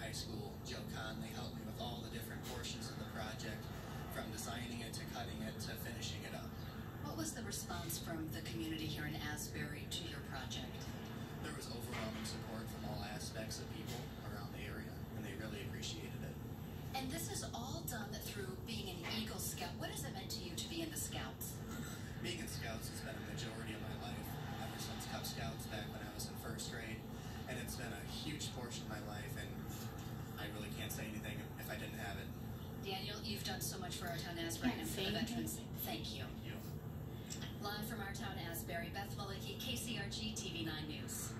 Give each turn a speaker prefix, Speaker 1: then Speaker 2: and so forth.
Speaker 1: high school, Joe Conley, helped me with all the different portions of the project, from designing it to cutting it to finishing it up.
Speaker 2: What was the response from the community here in Asbury to your project?
Speaker 1: There was overwhelming support from all aspects of people around the area, and they really appreciated it.
Speaker 2: And this is all done through being an Eagle Scout. What has it meant to you to be in the Scouts?
Speaker 1: Being in Scouts has been a majority of my life, ever since Cub Scouts back when I was in first grade, and it's been a huge portion of my life, and I really can't say anything if I didn't have it.
Speaker 2: Daniel, you've done so much for our town Asbury and for the veterans. Thank you.
Speaker 1: Thank you.
Speaker 2: Live from our town Asbury, Beth Malicki, KCRG TV 9 News.